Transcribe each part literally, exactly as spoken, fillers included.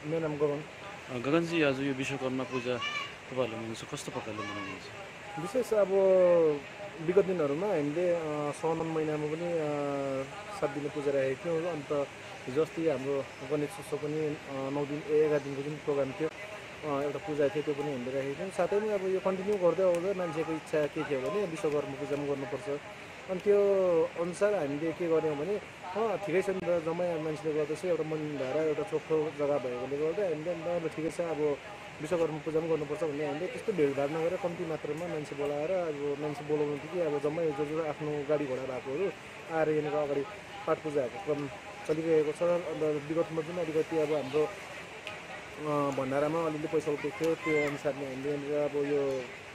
मेरो नाम गगन। गगनजी, आज यो विश्वकर्मा पूजा तपाईँहरूले मनाउँछ, कस्तो प्रकारले मनाउनुहुन्छ? विशेष अब विगत दिनहरूमा हामीले साउन महिनामा पनि सात दिने पूजा राखेको थियौँ। अन्त हिजो अस्ति हाम्रो गणेश उत्सव पनि नौ दिन ए एघार दिनको जुन प्रोग्राम थियो, एउटा पूजा थियो, त्यो पनि हामीले राखेको थियौँ। साथैमा अब यो कन्टिन्यू गर्दै आउँदा मान्छेको इच्छा के थियो भने विश्वकर्मा पूजा पनि गर्नुपर्छ। अनि त्यो अनुसार हामीले के गर्यौँ भने ठिकै छ नि त, जम्मै मान्छेले गर्दैछ, एउटा मन्दिर भएर एउटा चोखो जग्गा भएकोले गर्दा हामीले ल ठिकै छ, अब विश्वकर्मा पूजा पनि गर्नुपर्छ भन्ने हामीले त्यस्तो भेडभाड नगरेर कम्ती मात्रामा मान्छे बोलाएर अब मान्छे बोलाउनु थियो कि अब जम्मै जो जो आफ्नो गाडी घोडा भएकोहरू आएर यहाँनिर अगाडि पाठ पूजाहरूको क्रम चलिरहेको छ। अन्त विगतमा जुन अलिकति अब हाम्रो भण्डारामा अलिअलि पैसा उठेको थियो, त्यो अनुसारले हामीले यहाँनिर अब यो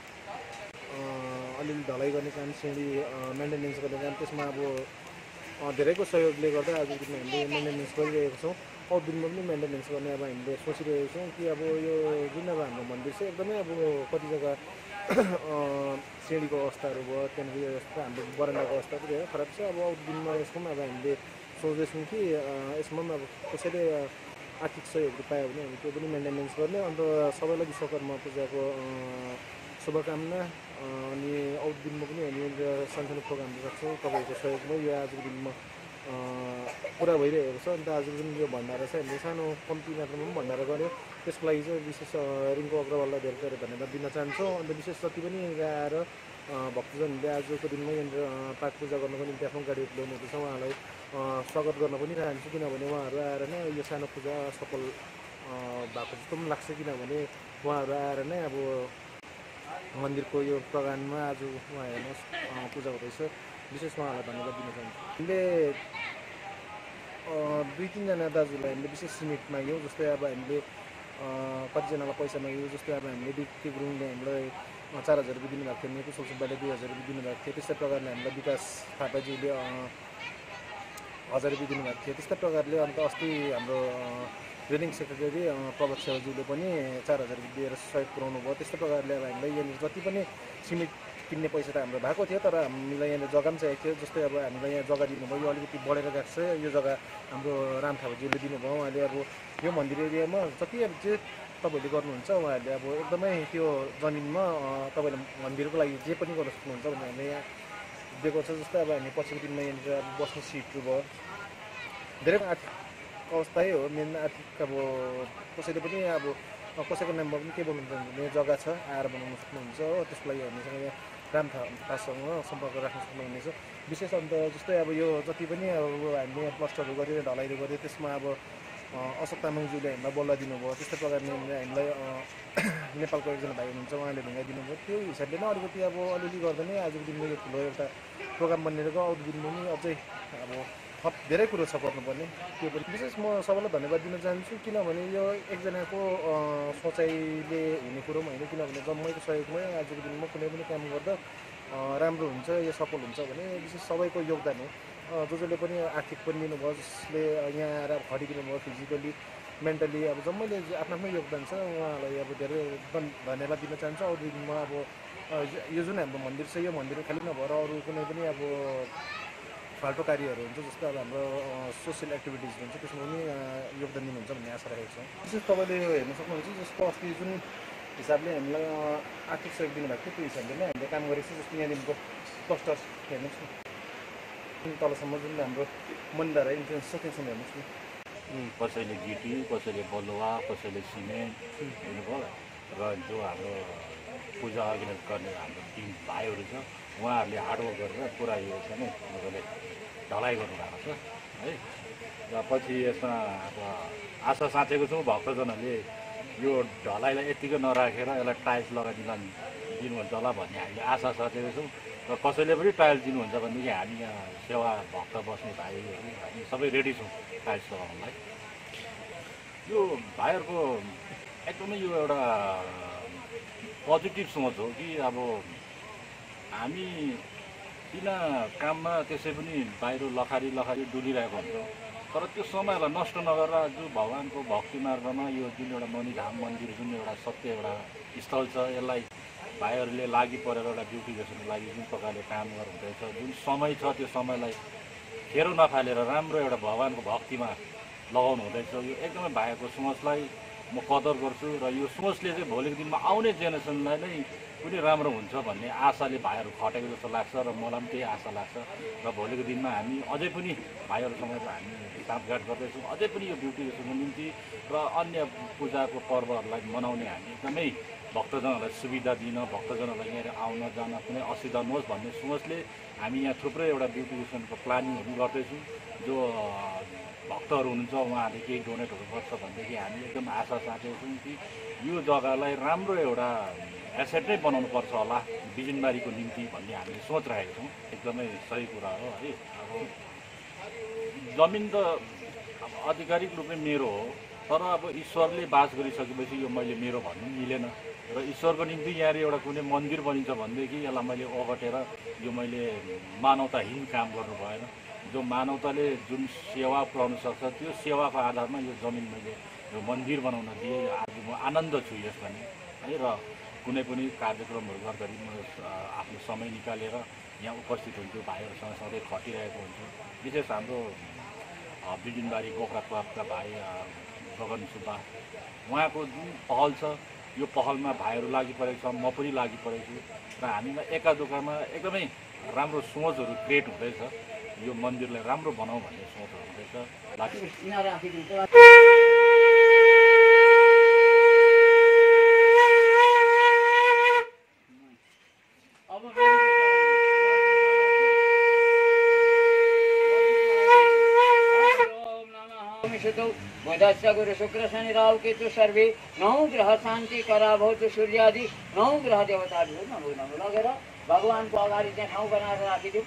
अलिअलि ढलाइ गर्ने काम, सिँढी मेन्टेनेन्स गर्ने काम, त्यसमा अब धेरैको सहयोगले गर्दा आजको दिनमा हामीले मेन्टेनेन्स गरिरहेको छौँ। आउँदो दिनमा पनि मेन्टेनेन्स गर्ने अब हामीले सोचिरहेको छौँ कि अब यो जुन अब हाम्रो मन्दिर चाहिँ एकदमै अब कति जग्गा सिँढीको अवस्थाहरू भयो, त्यहाँदेखि यस्तो हाम्रो बरन्डाको अवस्था पनि धेरै खराब छ। अब आउँदो दिनमा यसको पनि अब हामीले सोच्दैछौँ कि यसमा पनि अब कसैले आर्थिक सहयोगहरू पायो भने हामी त्यो पनि मेन्टेनेन्स गर्ने। अन्त सबैलाई विश्वकर्मा पूजाको शुभकामना। अनि आउँदो दिनमा पनि हामी सानसानो प्रोग्रामहरू राख्छौँ तपाईँहरूको सहयोगमा। यो आजको दिनमा पुरा भइरहेको छ। अन्त आजको जुन यो भण्डारा छ, हामीले सानो कम्ती मात्रामा पनि भण्डारा गऱ्यौँ। त्यसको लागि चाहिँ विशेष रिङ्कु अग्रवाललाई धेरै धेरै धन्यवाद दिन चाहन्छौँ। अन्त विशेष जति पनि यहाँ आएर भक्तजनहरूले आजको दिनमा यहाँनिर पाठ पूजा गर्नको निम्ति आफ्नो गाडीहरू ल्याउनुहुँदैछ, उहाँलाई स्वागत गर्न पनि चाहन्छु। किनभने उहाँहरू आएर नै यो सानो पूजा सफल भएको जस्तो पनि लाग्छ, किनभने उहाँहरू आएर नै अब मन्दिरको यो प्रगानमा आज उहाँ हेर्नुहोस् पूजा हुँदैछ। विशेष उहाँहरूलाई धन्यवाद दिन चाहन्छु। हामीले दुई तिनजना दाजुलाई हामीले विशेष सिमेन्ट माग्यौँ। जस्तै अब हामीले कतिजनालाई पैसा माग्यौँ। जस्तै अब हामीले विक्की गुरुङले हामीलाई चार हजार रुपियाँ दिनुभएको थियो, कुशल सुब्बाले दुई हजार रुपियाँ दिनुभएको थियो। त्यस्तै प्रकारले हामीलाई विकास थापाज्यूले हजार रुपियाँ दिनुभएको थियो। त्यस्तै प्रकारले अन्त अस्ति हाम्रो ट्रेनिङ सेक्रेटरी प्रभात सेवाज्यूले पनि चार हजार रुपियाँ दिएर सहयोग पुऱ्याउनु भयो। त्यस्तै प्रकारले अब हामीलाई यहाँनिर जति पनि सिमेन्ट किन्ने पैसा त हाम्रो भएको थियो, तर हामीलाई यहाँनिर जग्गा पनि चाहिएको थियो। जस्तै अब हामीलाई यहाँ जग्गा दिनुभयो, यो अलिकति बढेर गएको छ, यो जग्गा हाम्रो राम थापाज्यूले दिनुभयो। उहाँले अब यो मन्दिर एरियामा जति अब जे तपाईँहरूले गर्नुहुन्छ, उहाँहरूले अब एकदमै त्यो जमिनमा तपाईँले मन्दिरको लागि जे पनि गर्न सक्नुहुन्छ भन्ने हामीले यहाँ दिएको छ। जस्तै अब हामी पछिल्लो दिनमा यहाँनिर अब बस्ने सिटहरू भयो, धेरै आर्थिक अवस्थै हो, मेन आर्थिक अब कसैले पनि अब कसैको नाममा पनि के बनाउनु भने जग्गा छ, आएर बनाउन सक्नुहुन्छ हो। त्यसको लागि हामीसँग यहाँ राम थापासँग सम्पर्क राख्न सक्नुहुनेछ विशेष। अन्त जस्तै अब यो जति पनि अब हामीले यहाँ प्लस्टरहरू गऱ्यो, ढलाइहरू गऱ्यो, त्यसमा अब अशोक तामाङज्यूले हामीलाई बल्ल दिनुभयो। त्यस्तै प्रकारले हामीलाई नेपालको एकजना भाइ हुनुहुन्छ, उहाँले ढुङ्गा दिनुभयो। त्यो हिसाबले नै अलिकति अब अलिअलि गर्दा नै आजको दिनमा यो ठुलो एउटा प्रोग्राम बनिएर गयो। आउँदो दिनमा पनि अझै अब थप धेरै कुरो छ गर्नुपर्ने, त्यो पनि विशेष म सबैलाई धन्यवाद दिन चाहन्छु। किनभने यो एकजनाको सोचाइले हुने कुरो पनि होइन, किनभने जम्मैको सहयोगमै आजको दिनमा कुनै पनि काम गर्दा राम्रो हुन्छ, यो सफल हुन्छ भने विशेष सबैको योगदान हो। जो जसले पनि आर्थिक पनि दिनुभयो, जसले यहाँ आएर खटिदिनु भयो, फिजिकली मेन्टली अब जम्मैले आफ्नो आफ्नो योगदान छ, उहाँलाई अब धेरै धन्यवाद दिन चाहन्छु। आउँदो दिनमा अब यो जुन हाम्रो मन्दिर छ, यो मन्दिर खालि नभएर अरू कुनै पनि अब फाल्टो कार्यहरू हुन्छ, जस्तो अब हाम्रो सोसियल एक्टिभिटिज हुन्छ, त्यसमा पनि योगदान दिनुहुन्छ भन्ने आशा राखेको छ। विशेष तपाईँले यो हेर्न सक्नुहुन्छ, जस्तो अस्ति जुन हिसाबले हामीलाई आर्थिक सहयोग दिनुभएको थियो, त्यो हिसाबले नै हामीले काम गरेको छ। जस्तो यहाँदेखिको क्लस्टर हेर्नुहोस् न, तलसम्म जुन हाम्रो मन्दिर इन्ट्रेन्स छ त्यसमा हेर्नुहोस् न, कसैले गिटी, कसैले बलुवा, कसैले सिमेन्ट हेर्नुभयो। र जो हाम्रो पूजा अर्गनाइज गर्ने हाम्रो टिम भाइहरू छ, उहाँहरूले हार्डवर्क गरेर पुरा यो चाहिँ नै उनीहरूले ढलाइ गर्नुभएको छ है। र पछि यसमा अब आशा साँचेको छौँ भक्तजनहरूले यो ढलाइलाई यत्तिकै नराखेर यसलाई टाइल्स लगाइदिन दिनुहुन्छ होला भन्ने हामीले आशा साँचेको छौँ। र कसैले पनि टाइल्स दिनुहुन्छ भनेदेखि हामी यहाँ सेवा भक्त बस्ने भाइहरू हामी सबै रेडी छौँ टाइल्स लगाउनलाई। यो भाइहरूको एकदमै यो एउटा पोजिटिभ सोच हो कि अब हामी बिना काममा त्यसै पनि बाहिर लखारी लखारी डुलिरहेको हुन्छ, तर त्यो समयलाई नष्ट नगरेर जो भगवान्को भक्ति मार्गमा यो जुन एउटा मणिधाम मन्दिर जुन एउटा सत्य एउटा स्थल छ, यसलाई भाइहरूले लागि परेर एउटा ब्युटिफिकेसनको लागि जुन प्रकारले काम गर्नुहुँदैछ, जुन समय छ त्यो समयलाई खेरो नफालेर राम्रो एउटा भगवान्को भक्तिमा लगाउनु हुँदैछ। यो एकदमै भाइको सोचलाई म कदर गर्छु र यो सोचले चाहिँ भोलिको दिनमा आउने जेनेरेसनलाई नै पनि राम्रो हुन्छ भन्ने आशाले भाइहरू खटेको जस्तो लाग्छ र मलाई पनि त्यही आशा लाग्छ र भोलिको दिनमा हामी अझै पनि भाइहरूसँग हामी साँठगाँठ गर्दैछौँ, अझै पनि यो ब्युटिफिकेसनको निम्ति र अन्य पूजाको पर्वहरूलाई मनाउने हामी एकदमै भक्तजनहरूलाई सुविधा दिन, भक्तजनहरूलाई यहाँ आउन जान कुनै असुविधा नहोस् भन्ने सोचले हामी यहाँ थुप्रै एउटा ब्युटिफिकेसनको प्लानिङहरू गर्दैछौँ। जो भक्तहरू हुनुहुन्छ उहाँहरूले केही डोनेटहरू गर्छ भनेदेखि हामी एकदम आशा साँचेको छौँ कि यो जग्गालाई राम्रो एउटा एसेट नै बनाउनुपर्छ होला बिजनबारीको निम्ति भन्ने हामीले सोचिरहेको छौँ। एकदमै सही कुरा हो है। अब जमिन त अब आधिकारिक रूपले मेरो हो, तर अब ईश्वरले बास गरिसकेपछि यो मैले मेरो भन्नु मिलेन र ईश्वरको निम्ति यहाँ एउटा कुनै मन्दिर बनिन्छ भनेदेखि यसलाई मैले ओगटेर यो मैले मानवताहीन काम गर्नु भएन। जो मानवताले जुन सेवा पुर्याउन सक्छ त्यो सेवाको आधारमा यो जमिन मैले यो मन्दिर बनाउन दिएँ। आज म आनन्द छु यसमा नि है। र कुनै पनि कार्यक्रमहरू गर्दाखेरि म आफ्नो समय निकालेर यहाँ उपस्थित हुन्छु, भाइहरूसँग सधैँ खटिरहेको हुन्छु। विशेष हाम्रो बिजनबारी गोखरा क्लबका भाइ गगन सुब्बा उहाँको जुन पहल छ यो पहलमा भाइहरू लागि परेको छ, म पनि लागि परेको छु र हामीमा एका दोकानमा एकदमै राम्रो सोचहरू क्रिएट हुँदैछ। यो मन्दिरलाई राम्रो बनाऊ भन्ने सोचहरू हुँदैछ। बुधस्य गुरु शुक्र शनि राहु केतु सर्वे नौ ग्रह शान्ति करा भौत सूर्यादि नौ ग्रह देवताहरू नमो नमो लगेर भगवानको अगाडि त्यहाँ ठाउँ बनाएर राखिदिउँ।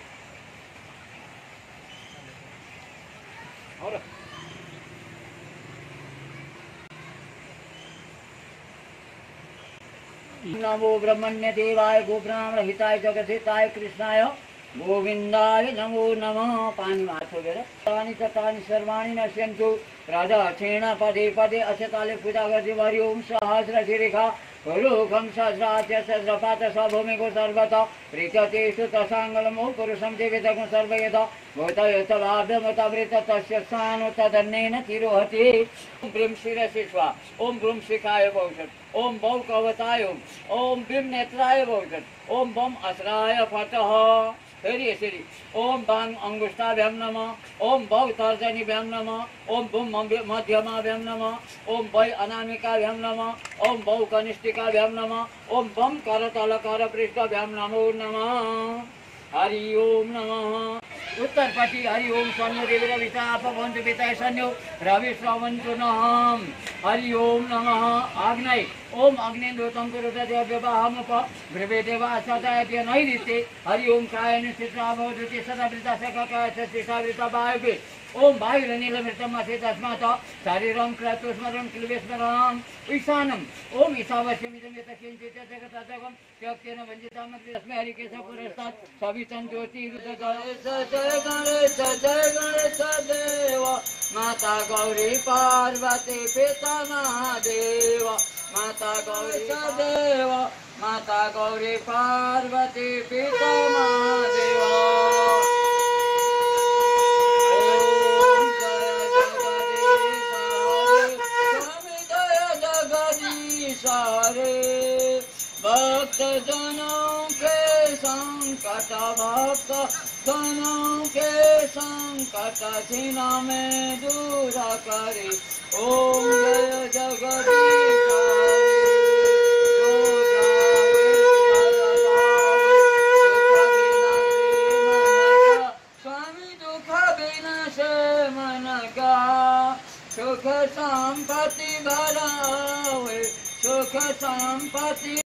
नमो ब्रह्मण्य देवाय गोब्राह्मण हिताय जगद्धिताय कृष्णाय गोविन्दाय नमो नमः। पानी हात छोडेर तानि त तानि सर्वाणि नश्यन्तु प्रदक्षिण पदे पदे अक्षताले पूजा गर्दै हरि ओम सहस्र शिरेखा लोकं सहस्राच्य सहस्रपात सभूमिको सर्वत प्रीत्यतेषु तसाङ्गलमो पुरुषं देवेतकं सर्वयत भूतयत लाभ्यमतवृत तस्य स्थानो तदन्नेन तिरोहति। ओम ब्रीं शिरसि स्वाहा ओम ब्रूं शिखाय भौषत् ओम बौ कवताय ओम ब्रीं नेत्राय भौषत् ओम बम अस्राय फटः। फेरि यसरी ओम बाङ अङ्गुष्ठाभ्यां नमः ओम बौ तर्जनीभ्यां नमः ओम बुम मध्यमाभ्यां नमः ओम वै अनामिकाभ्यां नमः ओम बौ कनिष्ठिकाभ्यां नमः ओम बम करतल करपृष्ठभ्यां नमो नमः। हरि ओम नमः। उत्तरपट्टि हरि ओम सन्नु देवी रविता अपवन्तु पिताय सन्यो रवि श्रवन्तु नहम्। हरि ओम नमः। आग्नेय ओम अग्नेन्द्रोतं कुरुतदेव व्यवाहमुप ब्रवे देवा सदायत्य नैऋत्ये हरि ओम कायन चित्राभवति सदावृता सककाय चित्रावृता वायुवे ओम वायुरनीलमृतम् अस्ति तस्मात् शरीरं क्रतुस्मरं क्लिवेस्मरम्। ईशानम् ओम ईशावस्यमिदं यत् किञ्चित् जगतजगं त्यक्तेन वञ्चितामग्रे तस्मै हरिकेशः पुरस्तात् सवितं ज्योतिरुदगणेश जय गणेश जय गणेश देव माता गौरी पार्वती पिता महादेव माता गौरी देव माता गौरी पार्वती पिता महादेव। भक्त जनों के संकट भक्त जनों के संकट छिना में दूर करे ओम जय जगदीश। स्वामी दुख विनाश मन का सुख संपत्ति भरावे सुख संपत्ति